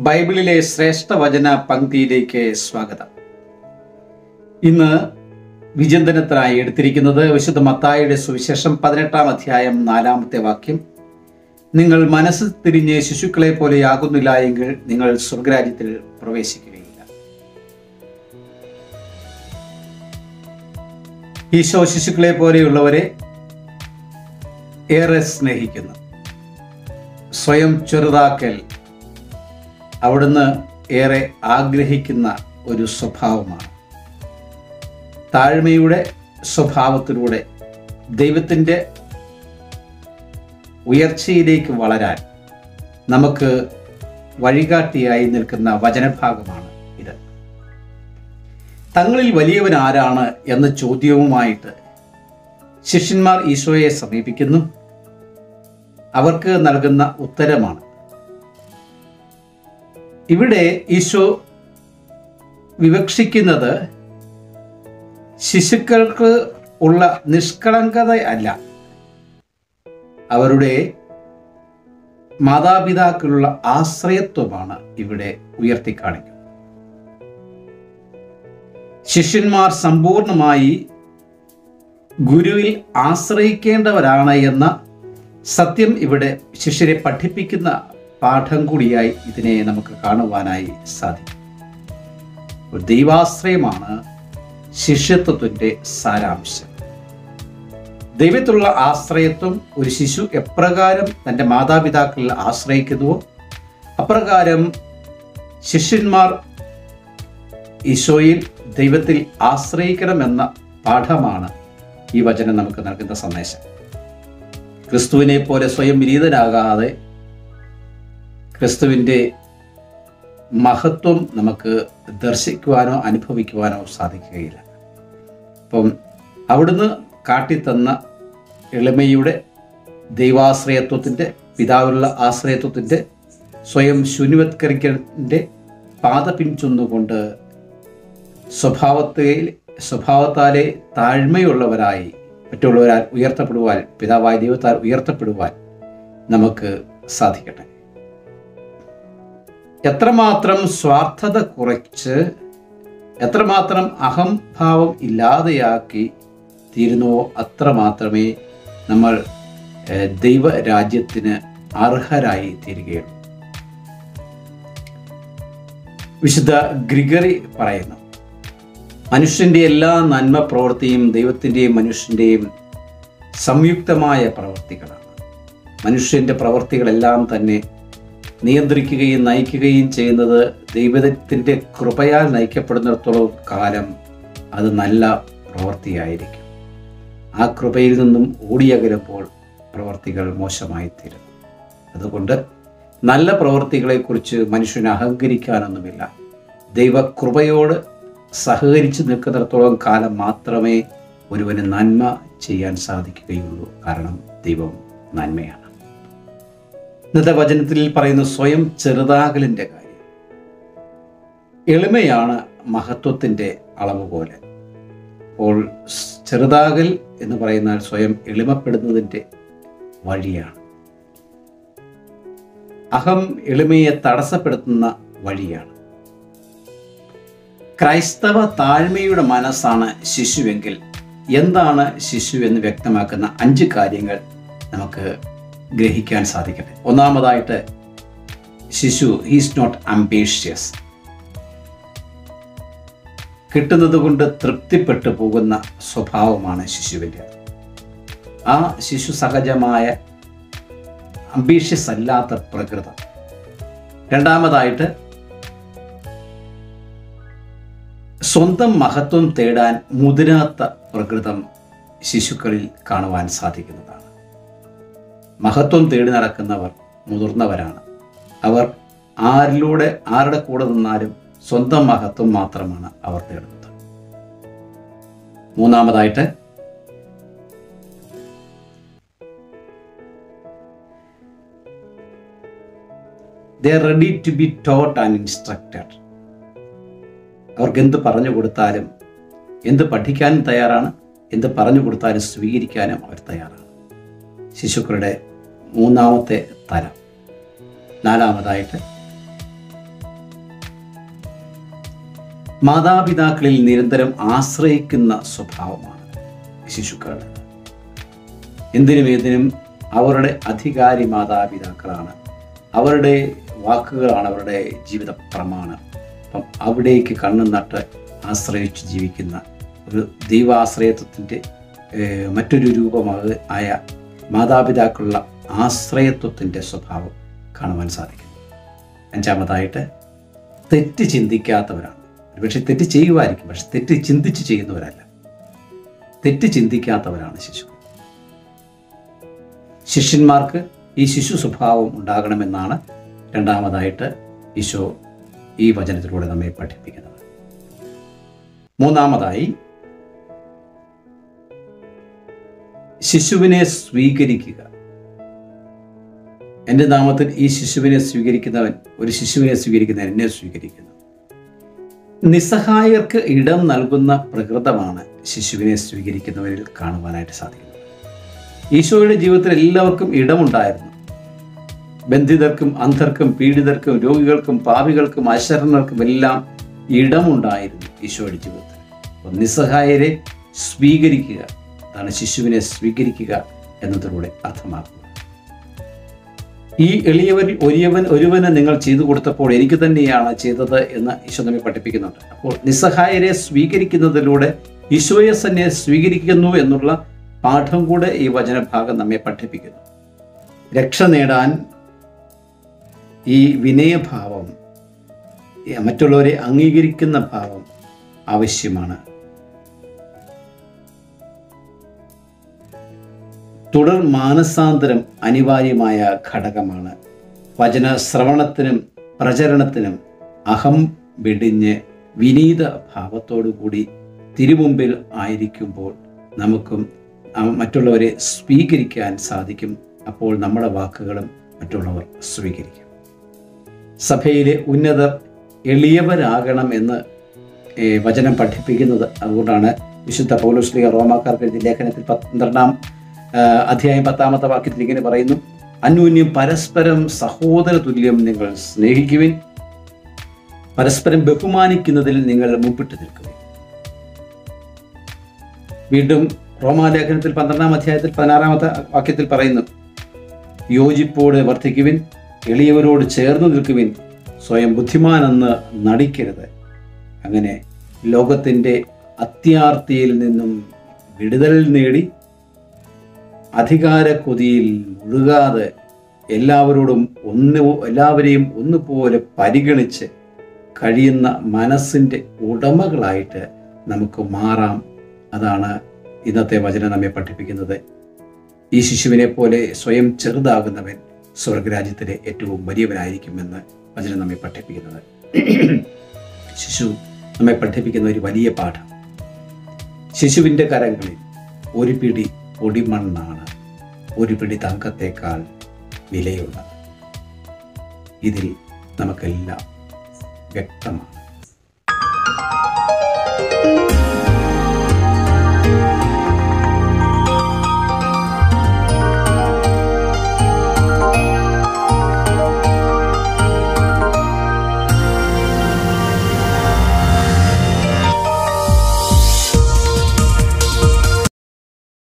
ബൈബിളിലെ ശ്രേഷ്ഠ വചന പങ്ക്തിയിലേക്ക് സ്വാഗതം. ഇന്ന് വിചിന്തനത്തിനായി എടുത്തിരിക്കുന്നത് വിശുദ്ധ മത്തായിയുടെ സുവിശേഷം 18-ാം അധ്യായം 4-ാമത്തെ വാക്യം. നിങ്ങൾ മനസ്സ് തിരിഞ്ഞ് ശിശുക്കളെ പോലെയാകുന്നില്ല എങ്കിൽ നിങ്ങൾ സ്വർഗരാജ്യത്തിൽ പ്രവേശിക്കുകയില്ല. ഈശോ ശിശുക്കളെ പോലെയുള്ളവരെ ഏറെ സ്നേഹിക്കുന്നു. സ്വയം ചെറുതാക്കൽ അവിടുന്ന് ഏറെ ആഗ്രഹിക്കുന്ന ഒരു സ്വഭാവമാണ്. താഴ്മയുടെ സ്വഭാവത്തിലൂടെ ദൈവത്തിൻ്റെ ഉയർച്ചയിലേക്ക് വളരാൻ നമുക്ക് വഴികാട്ടിയായി നിൽക്കുന്ന വചനഭാഗമാണ് ഇത്. തങ്ങളിൽ വലിയവൻ ആരാണ് എന്ന ചോദ്യവുമായിട്ട് ശിഷ്യന്മാർ ഈശോയെ സമീപിക്കുന്നു. അവർക്ക് നൽകുന്ന ഉത്തരമാണ് ഇവിടെ ഈശോ വിവക്ഷിക്കുന്നത്. ശിശുക്കൾക്ക് ഉള്ള നിഷ്കളങ്കത അല്ല, അവരുടെ മാതാപിതാക്കളുള്ള ആശ്രയത്വമാണ് ഇവിടെ ഉയർത്തിക്കാണിക്കുന്നത്. ശിഷ്യന്മാർ സമ്പൂർണമായി ഗുരുവിൽ ആശ്രയിക്കേണ്ടവരാണ് എന്ന സത്യം ഇവിടെ ശിഷ്യരെ പഠിപ്പിക്കുന്ന പാഠം കൂടിയായി ഇതിനെ നമുക്ക് കാണുവാനായി സാധിക്കും. ദൈവാശ്രയമാണ് ശിഷ്യത്വത്തിൻ്റെ സാരാംശം. ദൈവത്തിലുള്ള ആശ്രയത്വം ഒരു ശിശു എപ്രകാരം തൻ്റെ മാതാപിതാക്കളിൽ ആശ്രയിക്കുന്നുവോ അപ്രകാരം ശിഷ്യന്മാർ ഈശോയിൽ ദൈവത്തിൽ ആശ്രയിക്കണമെന്ന പാഠമാണ് ഈ വചനം നമുക്ക് നൽകുന്ന സന്ദേശം. ക്രിസ്തുവിനെ പോലെ സ്വയം വിനീതനാകാതെ ക്രിസ്തുവിൻ്റെ മഹത്വം നമുക്ക് ദർശിക്കുവാനോ അനുഭവിക്കുവാനോ സാധിക്കുകയില്ല. അപ്പം അവിടുന്ന് കാട്ടിത്തന്ന എളിമയുടെ ദൈവാശ്രയത്വത്തിൻ്റെ, പിതാവിലുള്ള ആശ്രയത്വത്തിൻ്റെ, സ്വയം ശൂന്യവത്കരിക്കലിൻ്റെ പാത പിൻചൊന്നുകൊണ്ട് സ്വഭാവത്താലെ താഴ്മയുള്ളവരായി മറ്റുള്ളവരാൽ ഉയർത്തപ്പെടുവാൻ, പിതാവായ ദൈവത്താൽ ഉയർത്തപ്പെടുവാൻ നമുക്ക് സാധിക്കട്ടെ. എത്രമാത്രം സ്വാർത്ഥത കുറച്ച് എത്രമാത്രം അഹംഭാവം ഇല്ലാതെയാക്കി തീരുന്നുവോ അത്രമാത്രമേ നമ്മൾ ദൈവരാജ്യത്തിന് അർഹരായി തീരുകയുള്ളൂ. വിശുദ്ധ ഗ്രിഗറി പറയുന്നു, മനുഷ്യൻ്റെ എല്ലാ നന്മ പ്രവൃത്തിയും ദൈവത്തിൻ്റെയും മനുഷ്യൻ്റെയും സംയുക്തമായ പ്രവൃത്തികളാണ്. മനുഷ്യൻ്റെ പ്രവൃത്തികളെല്ലാം തന്നെ നിയന്ത്രിക്കുകയും നയിക്കുകയും ചെയ്യുന്നത് ദൈവത്തിൻ്റെ കൃപയാൽ നയിക്കപ്പെടുന്നിടത്തോളം കാലം അത് നല്ല പ്രവൃത്തിയായിരിക്കും. ആ കൃപയിൽ നിന്നും ഓടിയകലുമ്പോൾ പ്രവൃത്തികൾ മോശമായിത്തീരുന്നു. അതുകൊണ്ട് നല്ല പ്രവൃത്തികളെക്കുറിച്ച് മനുഷ്യന് അഹങ്കരിക്കാനൊന്നുമില്ല. ദൈവകൃപയോട് സഹകരിച്ച് നിൽക്കുന്നിടത്തോളം കാലം മാത്രമേ ഒരുവന് നന്മ ചെയ്യാൻ സാധിക്കുകയുള്ളൂ. കാരണം ദൈവം നന്മയാണ്. ഇന്നത്തെ വചനത്തിൽ പറയുന്ന സ്വയം ചെറുതാകലിൻ്റെ കാര്യം. എളിമയാണ് മഹത്വത്തിൻ്റെ അളവ് പോലെ. അപ്പോൾ ചെറുതാകൽ എന്ന് പറയുന്നാൽ സ്വയം എളിമപ്പെടുന്നതിൻ്റെ വഴിയാണ്. അഹം എളിമയെ തടസ്സപ്പെടുത്തുന്ന വഴിയാണ്. ക്രൈസ്തവ താഴ്മയുടെ മനസ്സാണ് ശിശുവെങ്കിൽ എന്താണ് ശിശു എന്ന് വ്യക്തമാക്കുന്ന 5 കാര്യങ്ങൾ നമുക്ക് ഗ്രഹിക്കാൻ സാധിക്കട്ടെ. ഒന്നാമതായിട്ട്, ശിശു ഈസ് നോട്ട് അംബീഷ്യസ്. കിട്ടുന്നത് കൊണ്ട് തൃപ്തിപ്പെട്ടു പോകുന്ന സ്വഭാവമാണ് ശിശുവിൻ്റെ. ആ ശിശു സഹജമായ അംബീഷ്യസ് അല്ലാത്ത പ്രകൃതം. രണ്ടാമതായിട്ട്, സ്വന്തം മഹത്വം തേടാൻ മുതിരാത്ത പ്രകൃതം ശിശുക്കളിൽ കാണുവാൻ സാധിക്കുന്നതാണ്. മഹത്വം തേടി നടക്കുന്നവർ മുതിർന്നവരാണ്. അവർ ആരുടെ കൂടെ നിന്നാലും സ്വന്തം മഹത്വം മാത്രമാണ് അവർ തേടുന്നത്. മൂന്നാമതായിട്ട്, they are ready to be taught and instructed. അവർക്ക് എന്ത് പറഞ്ഞു കൊടുത്താലും, എന്ത് പഠിക്കാനും തയ്യാറാണ്, എന്ത് പറഞ്ഞു കൊടുത്താലും സ്വീകരിക്കാനും അവർ തയ്യാറാണ്. ശിശുക്കളുടെ മൂന്നാമത്തെ തരം. നാലാമതായിട്ട് മാതാപിതാക്കളിൽ നിരന്തരം ആശ്രയിക്കുന്ന സ്വഭാവമാണ് ശിശുക്കളുടെ. എന്തിനും ഏതിനും അവരുടെ അധികാരി മാതാപിതാക്കളാണ്. അവരുടെ വാക്കുകളാണ് അവരുടെ ജീവിത പ്രമാണം. അപ്പം അവിടേക്ക് കണ്ണും നട്ട് ആശ്രയിച്ച് ജീവിക്കുന്ന ഒരു ദൈവാശ്രയത്വത്തിൻ്റെ മറ്റൊരു രൂപമായ മാതാപിതാക്കളുള്ള ആശ്രയത്വത്തിൻ്റെ സ്വഭാവം കാണുവാൻ സാധിക്കുന്നു. അഞ്ചാമതായിട്ട് തെറ്റ് ചിന്തിക്കാത്തവരാണ്. പക്ഷെ തെറ്റ് ചെയ്യുമായിരിക്കും, പക്ഷെ തെറ്റ് ചിന്തിച്ച് ചെയ്യുന്നവരല്ല. തെറ്റ് ചിന്തിക്കാത്തവരാണ് ശിശുക്കൾ. ശിഷ്യന്മാർക്ക് ഈ ശിശു സ്വഭാവം ഉണ്ടാകണമെന്നാണ് രണ്ടാമതായിട്ട് ഈശോ ഈ വചനത്തിലൂടെ നമ്മെ പഠിപ്പിക്കുന്നത്. മൂന്നാമതായി ശിശുവിനെ സ്വീകരിക്കുക. എൻ്റെ നാമത്തിൽ ഈ ശിശുവിനെ സ്വീകരിക്കുന്നവൻ, ഒരു ശിശുവിനെ സ്വീകരിക്കുന്നവൻ എന്നെ സ്വീകരിക്കുന്നു. നിസ്സഹായർക്ക് ഇടം നൽകുന്ന പ്രകൃതമാണ് ശിശുവിനെ സ്വീകരിക്കുന്നവരിൽ കാണുവാനായിട്ട് സാധിക്കുന്നത്. ഈശോയുടെ ജീവിതത്തിൽ എല്ലാവർക്കും ഇടമുണ്ടായിരുന്നു. ബന്ധിതർക്കും അന്ധർക്കും പീഡിതർക്കും രോഗികൾക്കും പാപികൾക്കും അശരണർക്കും എല്ലാം ഇടമുണ്ടായിരുന്നു ഈശോയുടെ ജീവിതത്തിൽ. അപ്പോൾ നിസ്സഹായരെ സ്വീകരിക്കുക, അതാണ് ശിശുവിനെ സ്വീകരിക്കുക എന്നതിലൂടെ അർത്ഥമാക്കുക. ഈ എളിയവരിൽ ഒരുവന് നിങ്ങൾ ചെയ്തു കൊടുത്തപ്പോൾ എനിക്ക് തന്നെയാണ് ചെയ്തത് എന്ന് ഈശോ നമ്മെ പഠിപ്പിക്കുന്നുണ്ട്. അപ്പോൾ നിസ്സഹായരെ സ്വീകരിക്കുന്നതിലൂടെ ഈശോയെ തന്നെ സ്വീകരിക്കുന്നു എന്നുള്ള പാഠം കൂടെ ഈ വചനഭാഗം നമ്മെ പഠിപ്പിക്കുന്നു. രക്ഷ നേടാൻ ഈ വിനയഭാവം, മറ്റുള്ളവരെ അംഗീകരിക്കുന്ന ഭാവം ആവശ്യമാണ്. തുടർ മാനസാന്തരം അനിവാര്യമായ ഘടകമാണ്. വചന ശ്രവണത്തിനും പ്രചരണത്തിനും അഹം വെടിഞ്ഞ് വിനീത ഭാവത്തോടുകൂടി തിരുമുമ്പിൽ ആയിരിക്കുമ്പോൾ നമുക്കും മറ്റുള്ളവരെ സ്വീകരിക്കാൻ സാധിക്കും. അപ്പോൾ നമ്മുടെ വാക്കുകളും മറ്റുള്ളവർ സ്വീകരിക്കും. സഭയിലെ ഉന്നതർ എളിയവരാകണം എന്ന് വചനം പഠിപ്പിക്കുന്നത്. അതുകൊണ്ടാണ് വിശുദ്ധ പൗലോസ് ശ്ലീഹ റോമാക്കാർക്ക് എഴുതിയ ലേഖനത്തിൽ 12-ാം അധ്യായം 10-ാമത്തെ വാക്യത്തിൽ ഇങ്ങനെ പറയുന്നു: അന്യോന്യം പരസ്പരം സഹോദര തുല്യം നിങ്ങൾ സ്നേഹിക്കുവിൻ, പരസ്പരം ബഹുമാനിക്കുന്നതിൽ നിങ്ങൾ മുമ്പിട്ട് നിൽക്കുവിൻ. വീണ്ടും റോമാലേഖനത്തിൽ 12-ാം അധ്യായത്തിൽ 16-ാമത്തെ വാക്യത്തിൽ പറയുന്നു: യോജിപ്പോടെ വർദ്ധിക്കുവിൻ, എളിയവരോട് ചേർന്ന് നിൽക്കുവിൻ, സ്വയം ബുദ്ധിമാനെന്ന് നടിക്കരുത്. അങ്ങനെ ലോകത്തിൻ്റെ അത്യാർത്തിയിൽ നിന്നും വിടുതൽ നേടി അധികാര കൊതിയിൽ മുഴുകാതെ എല്ലാവരെയും ഒന്നുപോലെ പരിഗണിച്ച് കഴിയുന്ന മനസ്സിൻ്റെ ഉടമകളായിട്ട് നമുക്ക് മാറാം. അതാണ് ഇന്നത്തെ വചനം നമ്മെ പഠിപ്പിക്കുന്നത്. ഈ ശിശുവിനെ പോലെ സ്വയം ചെറുതാകുന്നവൻ സ്വർഗരാജ്യത്തിലെ ഏറ്റവും വലിയവനായിരിക്കുമെന്ന് വചനം നമ്മെ പഠിപ്പിക്കുന്നത്. ശിശു നമ്മെ പഠിപ്പിക്കുന്ന ഒരു വലിയ പാഠം: ശിശുവിൻ്റെ കരങ്ങളിൽ ഒരു പിടി പൊടിമണ്ണാണ് ഒരു പിടി തങ്കത്തേക്കാൾ വിലയുള്ളത്. ഇതിൽ നമുക്കെല്ലാം വ്യക്തമാണ്.